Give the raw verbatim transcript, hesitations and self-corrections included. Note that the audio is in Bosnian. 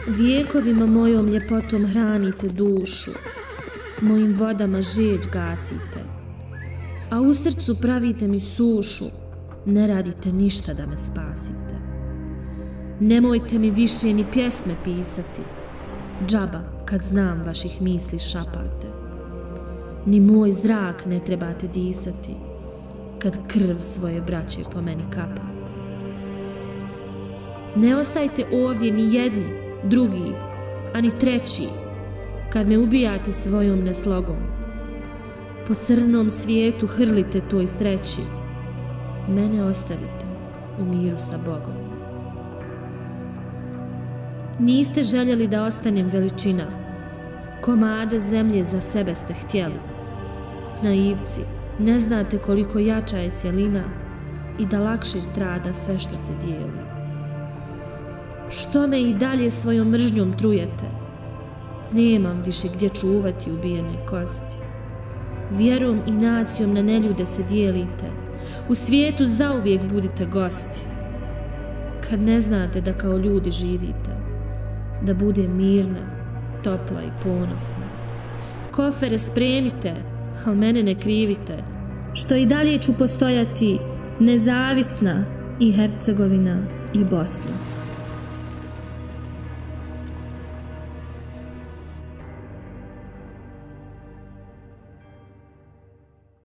Vijekovima mojom ljepotom hranite dušu, mojim vodama žeđ gasite, a u srcu pravite mi sušu, ne radite ništa da me spasite. Nemojte mi više ni pjesme pisati, džaba kad znam vaših misli šapate. Ni moj zrak ne trebate disati, kad krv svoje braće po meni kapate. Ne ostajte ovdje ni jedni, drugi, ani treći, kad me ubijate svojom neslogom. Po crnom svijetu hrlite toj sreći, mene ostavite u miru sa Bogom. Niste željeli da ostanem veličina, komade zemlje za sebe ste htjeli. Naivci, ne znate koliko jača je cjelina i da lakše strada sve što se dijeli. Što me i dalje svojom mržnjom trujete? Nemam više gdje čuvati ubijene kosti. Vjerom i nacijom na neljude se dijelite, u svijetu zauvijek budite gosti. Kad ne znate da kao ljudi živite, da bude mirna, topla i ponosna. Kofere spremite, a mene ne krivite, što i dalje ću postojati nezavisna i Hercegovina i Bosna.